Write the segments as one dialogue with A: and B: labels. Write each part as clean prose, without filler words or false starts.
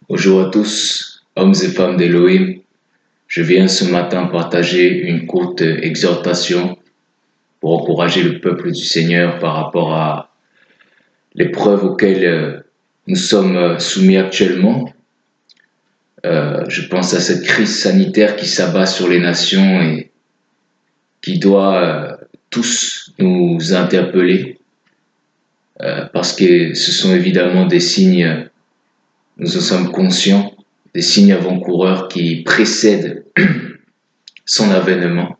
A: Bonjour à tous, hommes et femmes d'Elohim. Je viens ce matin partager une courte exhortation pour encourager le peuple du Seigneur par rapport à l'épreuve auxquelles nous sommes soumis actuellement. Je pense à cette crise sanitaire qui s'abat sur les nations et qui doit tous nous interpeller parce que ce sont évidemment des signes, nous en sommes conscients, des signes avant-coureurs qui précèdent son avènement.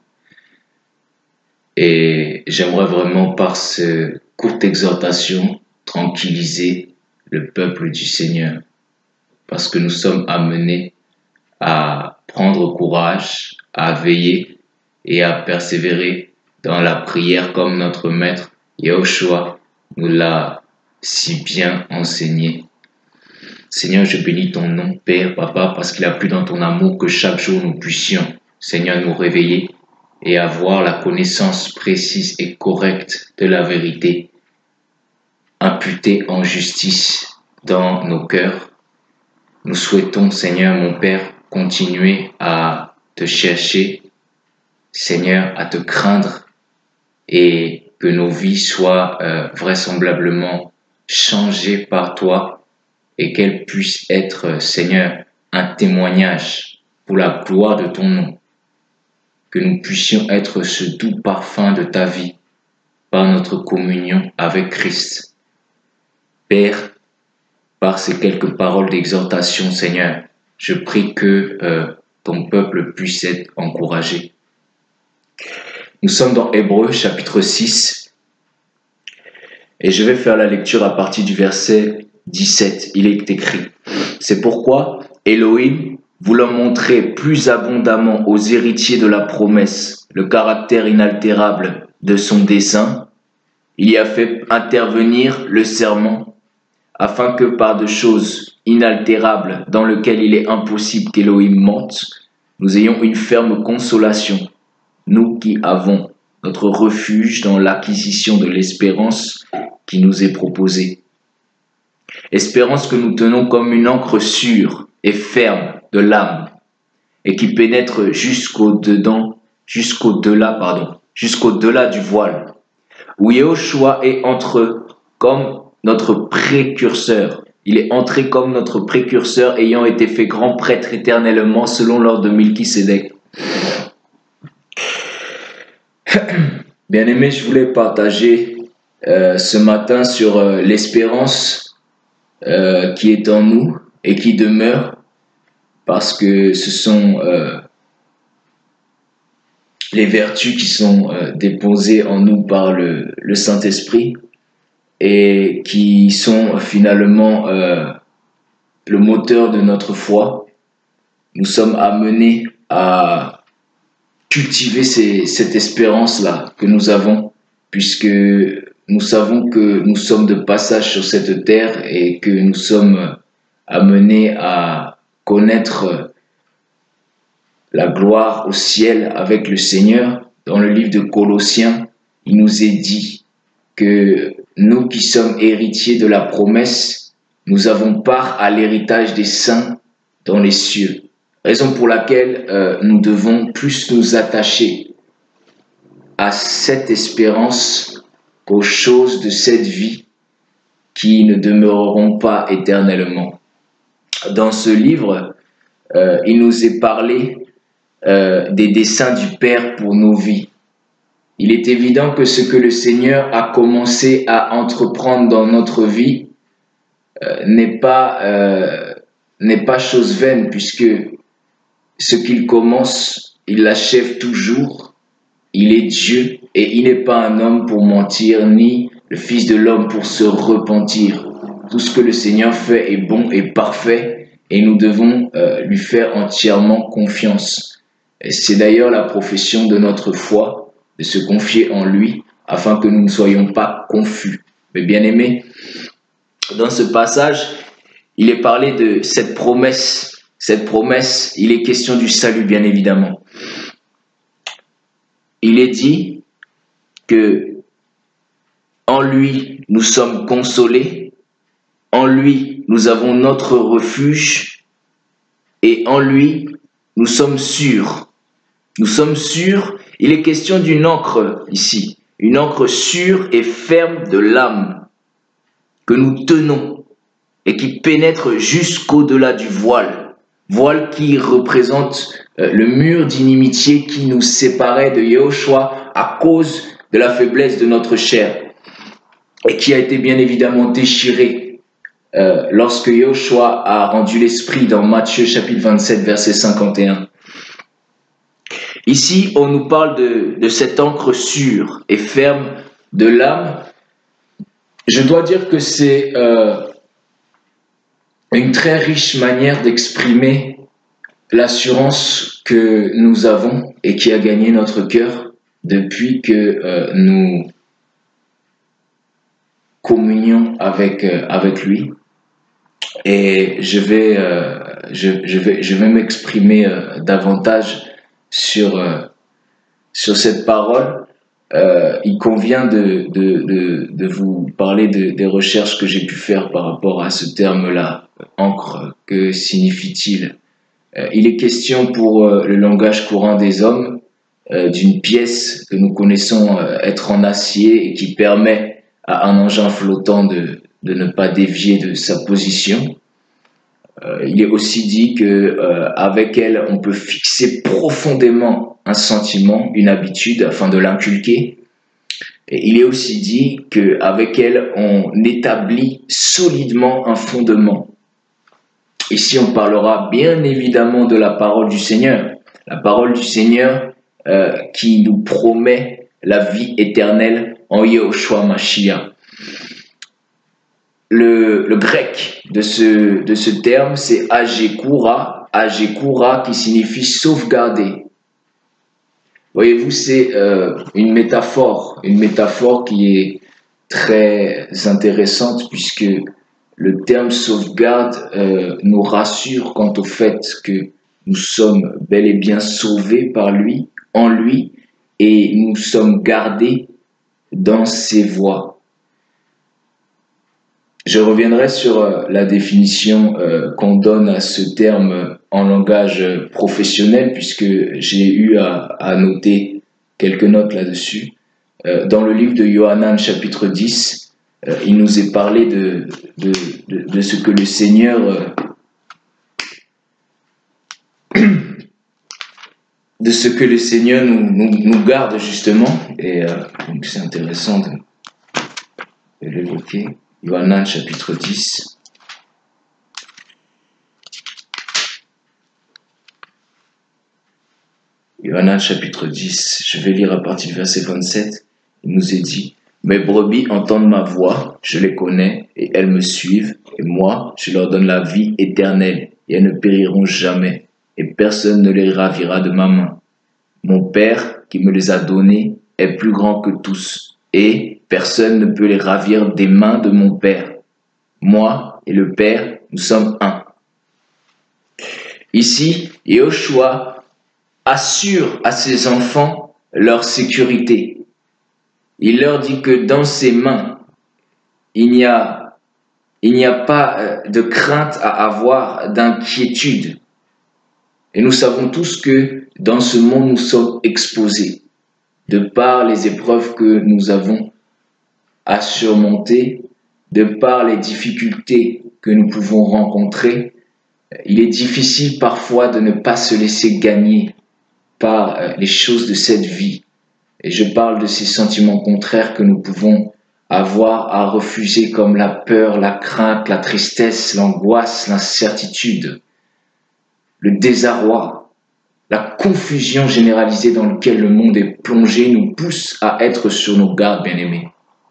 A: Et j'aimerais vraiment par cette courte exhortation tranquilliser le peuple du Seigneur parce que nous sommes amenés à prendre courage, à veiller et à persévérer dans la prière comme notre maître Yahushua nous l'a si bien enseigné. Seigneur, je bénis ton nom, Père, Papa, parce qu'il a plu dans ton amour que chaque jour nous puissions, Seigneur, nous réveiller et avoir la connaissance précise et correcte de la vérité, imputée en justice dans nos cœurs. Nous souhaitons, Seigneur, mon Père, continuer à te chercher, Seigneur, à te craindre et que nos vies soient vraisemblablement changées par toi et qu'elles puissent être, Seigneur, un témoignage pour la gloire de ton nom. Que nous puissions être ce doux parfum de ta vie par notre communion avec Christ. Père, par ces quelques paroles d'exhortation, Seigneur, je prie que ton peuple puisse être encouragé. Nous sommes dans Hébreux chapitre 6 et je vais faire la lecture à partir du verset 17. Il est écrit: c'est pourquoi Elohim, voulant montrer plus abondamment aux héritiers de la promesse le caractère inaltérable de son dessein, il y a fait intervenir le serment, afin que par de choses inaltérables dans lesquelles il est impossible qu'Elohim mente, nous ayons une ferme consolation, nous qui avons notre refuge dans l'acquisition de l'espérance qui nous est proposée. Espérance que nous tenons comme une ancre sûre et ferme de l'âme et qui pénètre jusqu'au-delà du voile, où Yahushua est entré comme notre précurseur. Il est entré comme notre précurseur, ayant été fait grand prêtre éternellement selon l'ordre de Melchisédek. Bien-aimés, je voulais partager ce matin sur l'espérance qui est en nous et qui demeure, parce que ce sont les vertus qui sont déposées en nous par le Saint-Esprit et qui sont finalement le moteur de notre foi. Nous sommes amenés à cultiver cette espérance-là que nous avons, puisque nous savons que nous sommes de passage sur cette terre et que nous sommes amenés à connaître la gloire au ciel avec le Seigneur. Dans le livre de Colossiens, il nous est dit que nous qui sommes héritiers de la promesse, nous avons part à l'héritage des saints dans les cieux. Raison pour laquelle nous devons plus nous attacher à cette espérance qu'aux choses de cette vie qui ne demeureront pas éternellement. Dans ce livre, il nous est parlé des desseins du Père pour nos vies. Il est évident que ce que le Seigneur a commencé à entreprendre dans notre vie n'est pas chose vaine, puisque ce qu'il commence, il l'achève toujours. Il est Dieu et il n'est pas un homme pour mentir, ni le Fils de l'homme pour se repentir. Tout ce que le Seigneur fait est bon et parfait et nous devons lui faire entièrement confiance. Et c'est d'ailleurs la profession de notre foi, de se confier en lui afin que nous ne soyons pas confus. Mais bien aimés, dans ce passage, il est parlé de cette promesse. Cette promesse, il est question du salut, bien évidemment. Il est dit que en lui, nous sommes consolés, en lui, nous avons notre refuge et en lui, nous sommes sûrs. Nous sommes sûrs, il est question d'une ancre ici, une ancre sûre et ferme de l'âme que nous tenons et qui pénètre jusqu'au-delà du voile. Voile qui représente le mur d'inimitié qui nous séparait de Yahushua à cause de la faiblesse de notre chair et qui a été bien évidemment déchiré lorsque Yahushua a rendu l'esprit dans Matthieu chapitre 27 verset 51. Ici, on nous parle de cette ancre sûre et ferme de l'âme. Je dois dire que c'est une très riche manière d'exprimer l'assurance que nous avons et qui a gagné notre cœur depuis que nous communions avec lui. Et je vais m'exprimer davantage sur cette parole. Il convient de vous parler des recherches que j'ai pu faire par rapport à ce terme-là, ancre. Que signifie-t-il? Il est question pour le langage courant des hommes d'une pièce que nous connaissons être en acier et qui permet à un engin flottant de ne pas dévier de sa position. Il est aussi dit que avec elle, on peut fixer profondément un sentiment, une habitude, afin de l'inculquer. Et il est aussi dit qu'avec elle, on établit solidement un fondement. Ici, on parlera bien évidemment de la parole du Seigneur. La parole du Seigneur qui nous promet la vie éternelle en Yahushua Mashiach. Le grec de ce terme, c'est agekura, agekura qui signifie sauvegarder. Voyez-vous, c'est une métaphore qui est très intéressante puisque le terme sauvegarde nous rassure quant au fait que nous sommes bel et bien sauvés par lui, en lui, et nous sommes gardés dans ses voies. Je reviendrai sur la définition qu'on donne à ce terme en langage professionnel puisque j'ai eu à noter quelques notes là-dessus. Dans le livre de Yohanan chapitre 10, il nous est parlé de ce que le Seigneur nous garde justement, et donc c'est intéressant de l'évoquer. Yohanan chapitre 10. Yohanan chapitre 10, je vais lire à partir du verset 27. Il nous est dit: mes brebis entendent ma voix, je les connais, et elles me suivent, et moi, je leur donne la vie éternelle, et elles ne périront jamais, et personne ne les ravira de ma main. Mon Père, qui me les a donnés, est plus grand que tous, et personne ne peut les ravir des mains de mon Père. Moi et le Père, nous sommes un. Ici, Yahushua assure à ses enfants leur sécurité. Il leur dit que dans ses mains, il n'y a pas de crainte à avoir, d'inquiétude. Et nous savons tous que dans ce monde, nous sommes exposés de par les épreuves que nous avons à surmonter, de par les difficultés que nous pouvons rencontrer. Il est difficile parfois de ne pas se laisser gagner par les choses de cette vie. Et je parle de ces sentiments contraires que nous pouvons avoir à refuser comme la peur, la crainte, la tristesse, l'angoisse, l'incertitude, le désarroi, la confusion généralisée dans laquelle le monde est plongé nous pousse à être sur nos gardes, bien-aimés.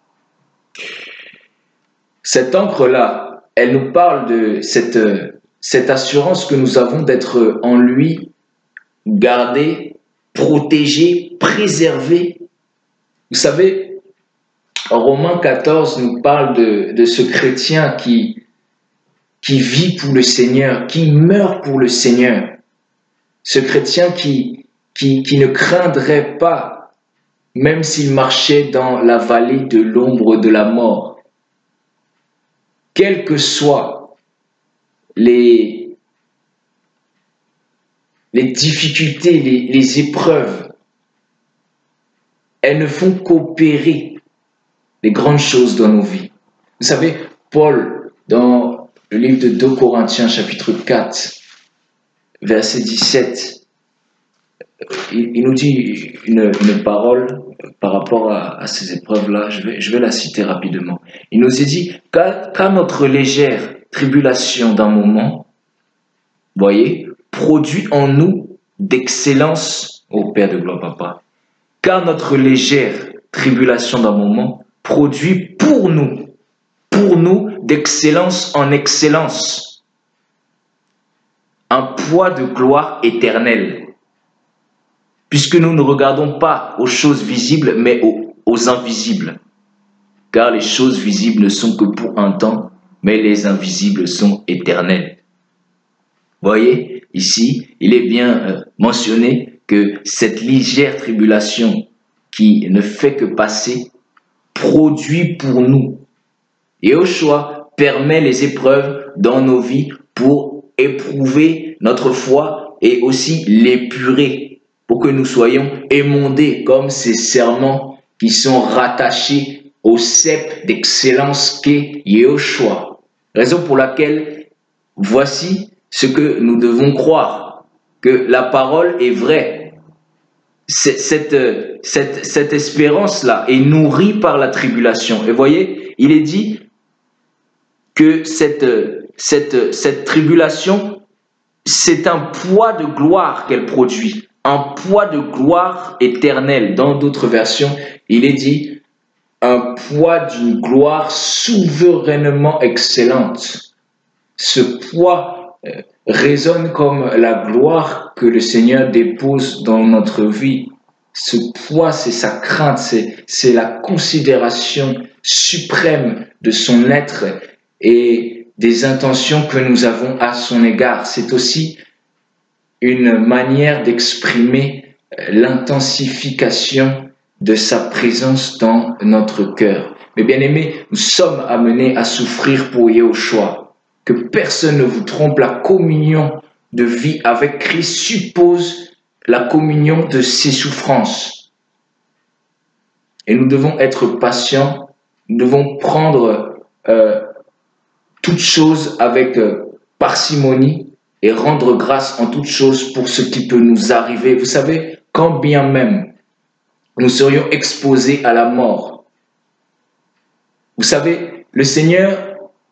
A: Cette encre-là, elle nous parle de cette assurance que nous avons d'être en lui, gardés, protégés, préservés. Vous savez, Romains 14 nous parle de ce chrétien qui vit pour le Seigneur, qui meurt pour le Seigneur. Ce chrétien qui ne craindrait pas, même s'il marchait dans la vallée de l'ombre de la mort. Quelles que soient les les difficultés, les épreuves, elles ne font qu'opérer les grandes choses dans nos vies. Vous savez, Paul, dans le livre de 2 Corinthiens, chapitre 4, verset 17, il nous dit une parole par rapport à ces épreuves-là. Je vais la citer rapidement. Il nous a dit, car notre légère tribulation d'un moment, voyez, produit en nous d'excellence, ô Père de gloire, Papa, car notre légère tribulation d'un moment produit pour nous d'excellence en excellence, un poids de gloire éternelle, puisque nous ne regardons pas aux choses visibles, mais aux invisibles. Car les choses visibles ne sont que pour un temps, mais les invisibles sont éternels. Voyez, ici, il est bien mentionné que cette légère tribulation qui ne fait que passer produit pour nous. Yahushua permet les épreuves dans nos vies pour éprouver notre foi et aussi l'épurer, pour que nous soyons émondés comme ces serments qui sont rattachés au cep d'excellence qu'est Yahushua. Raison pour laquelle, voici ce que nous devons croire, que la parole est vraie. Cette espérance-là est nourrie par la tribulation. Et voyez, il est dit que cette tribulation, c'est un poids de gloire qu'elle produit, un poids de gloire éternelle. Dans d'autres versions, il est dit un poids d'une gloire souverainement excellente. Ce poids résonne comme la gloire que le Seigneur dépose dans notre vie. Ce poids, c'est sa crainte, c'est la considération suprême de son être et des intentions que nous avons à son égard. C'est aussi une manière d'exprimer l'intensification de sa présence dans notre cœur. Mais bien aimés, nous sommes amenés à souffrir pour Yahushua. Que personne ne vous trompe, la communion de vie avec Christ suppose la communion de ses souffrances. Et nous devons être patients, nous devons prendre toutes choses avec parcimonie et rendre grâce en toutes choses pour ce qui peut nous arriver. Vous savez, quand bien même nous serions exposés à la mort, vous savez, le Seigneur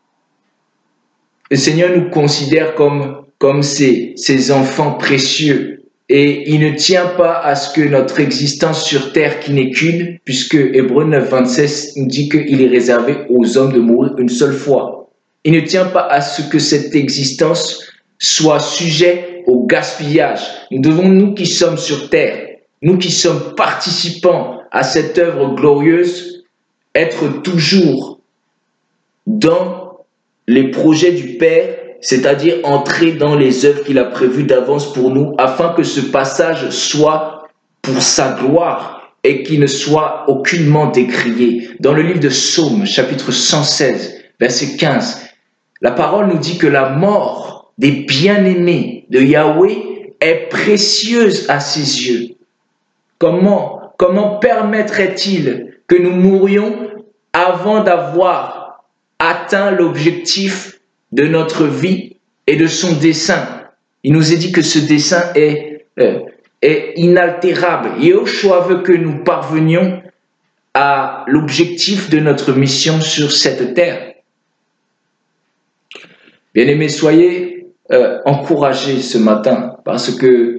A: nous considère comme ses enfants précieux et il ne tient pas à ce que notre existence sur terre qui n'est qu'une, puisque Hébreux 9, 26 nous dit qu'il est réservé aux hommes de mourir une seule fois. Il ne tient pas à ce que cette existence soit sujet au gaspillage. Nous devons, nous qui sommes sur terre, nous qui sommes participants à cette œuvre glorieuse, être toujours dans les projets du Père, c'est-à-dire entrer dans les œuvres qu'il a prévues d'avance pour nous, afin que ce passage soit pour sa gloire et qu'il ne soit aucunement décrié. Dans le livre de Psaumes, chapitre 116, verset 15, la parole nous dit que la mort des bien-aimés de Yahweh est précieuse à ses yeux. Comment permettrait-il que nous mourions avant d'avoir atteint l'objectif de notre vie et de son dessein? Il nous est dit que ce dessein est inaltérable. Yahushua veut que nous parvenions à l'objectif de notre mission sur cette terre. Bien-aimés, soyez encouragés ce matin parce que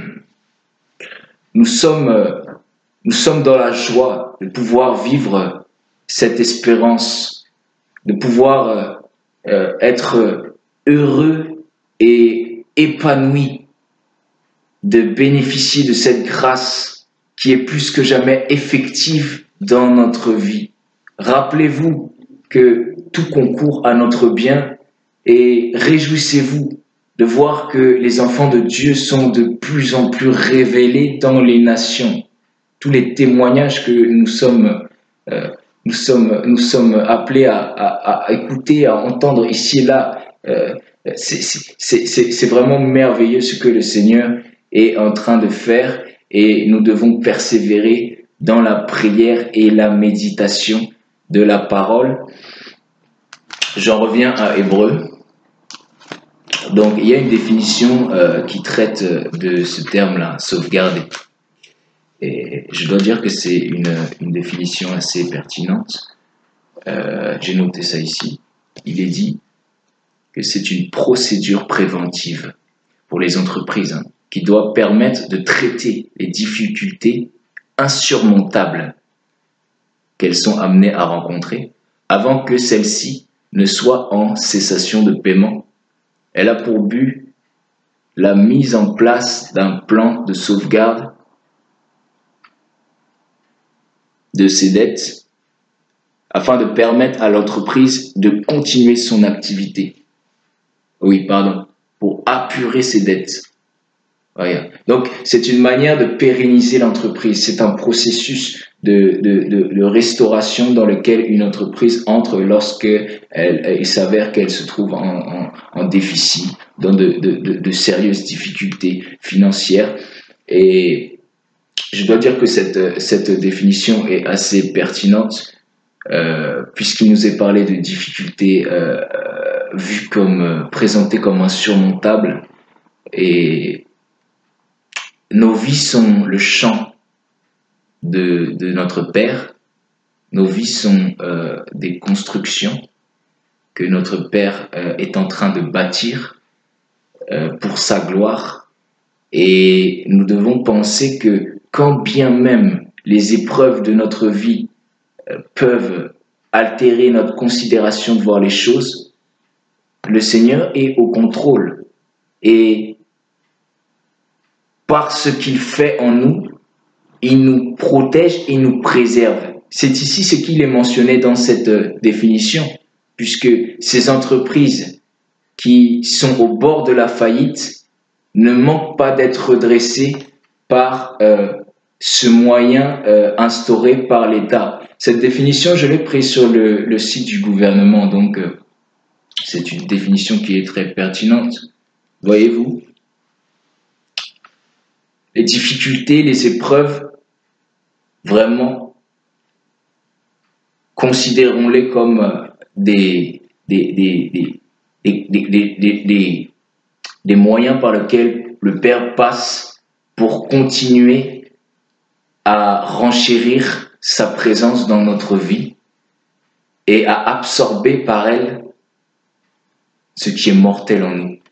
A: nous sommes dans la joie de pouvoir vivre cette espérance, de pouvoir être heureux et épanoui, de bénéficier de cette grâce qui est plus que jamais effective dans notre vie. Rappelez-vous que tout concourt à notre bien et réjouissez-vous de voir que les enfants de Dieu sont de plus en plus révélés dans les nations. Tous les témoignages que nous sommes appelés à écouter, à entendre ici et là, c'est vraiment merveilleux ce que le Seigneur est en train de faire et nous devons persévérer dans la prière et la méditation de la parole. J'en reviens à Hébreu. Donc, il y a une définition qui traite de ce terme-là, sauvegarder. Et je dois dire que c'est une définition assez pertinente. J'ai noté ça ici. Il est dit que c'est une procédure préventive pour les entreprises qui doit permettre de traiter les difficultés insurmontables qu'elles sont amenées à rencontrer avant que celles-ci ne soient en cessation de paiement. Elle a pour but la mise en place d'un plan de sauvegarde de ses dettes afin de permettre à l'entreprise de continuer son activité. Oui, pardon, pour apurer ses dettes. Voilà. Donc, c'est une manière de pérenniser l'entreprise. C'est un processus de restauration dans lequel une entreprise entre lorsque il s'avère qu'elle se trouve en déficit, dans de sérieuses difficultés financières. Et je dois dire que cette définition est assez pertinente puisqu'il nous est parlé de difficultés vues comme présentées comme insurmontables. Et nos vies sont le champ de notre Père. Nos vies sont des constructions que notre Père est en train de bâtir pour sa gloire. Et nous devons penser que quand bien même les épreuves de notre vie peuvent altérer notre considération de voir les choses, le Seigneur est au contrôle. Et par ce qu'il fait en nous, il nous protège et nous préserve. C'est ici ce qu'il est mentionné dans cette définition, puisque ces entreprises qui sont au bord de la faillite ne manquent pas d'être redressées par ce moyen instauré par l'État. Cette définition, je l'ai prise sur le site du gouvernement, donc c'est une définition qui est très pertinente. Voyez-vous, les difficultés, les épreuves, vraiment, considérons-les comme des moyens par lesquels le Père passe pour continuer à renchérir sa présence dans notre vie et à absorber par elle ce qui est mortel en nous.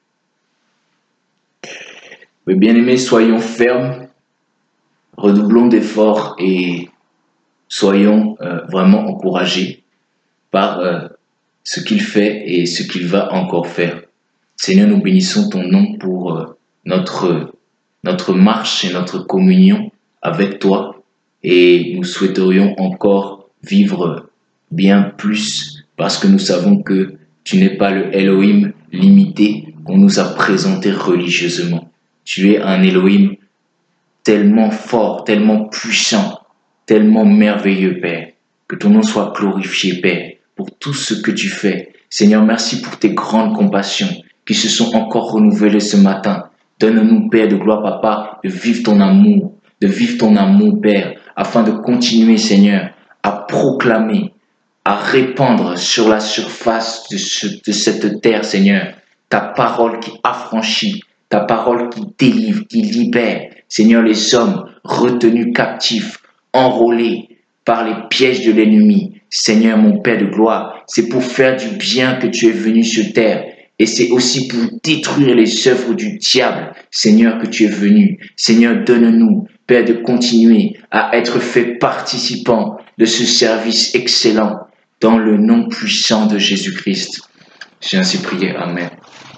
A: Mais bien-aimés, soyons fermes, redoublons d'efforts et soyons vraiment encouragés par ce qu'il fait et ce qu'il va encore faire. Seigneur, nous bénissons ton nom pour notre marche et notre communion avec toi et nous souhaiterions encore vivre bien plus parce que nous savons que tu n'es pas le Elohim limité qu'on nous a présenté religieusement. Tu es un Elohim tellement fort, tellement puissant, tellement merveilleux, Père. Que ton nom soit glorifié, Père, pour tout ce que tu fais. Seigneur, merci pour tes grandes compassions qui se sont encore renouvelées ce matin. Donne-nous, Père de gloire, Papa, de vivre ton amour, Père, afin de continuer, Seigneur, à proclamer, à répandre sur la surface de cette terre, Seigneur, ta parole qui affranchit, ta parole qui délivre, qui libère. Seigneur, les hommes retenus captifs, enrôlés par les pièges de l'ennemi. Seigneur, mon Père de gloire, c'est pour faire du bien que tu es venu sur terre. Et c'est aussi pour détruire les œuvres du diable, Seigneur, que tu es venu. Seigneur, donne-nous, Père, de continuer à être fait participants de ce service excellent dans le nom puissant de Jésus-Christ. J'ai ainsi prié. Amen.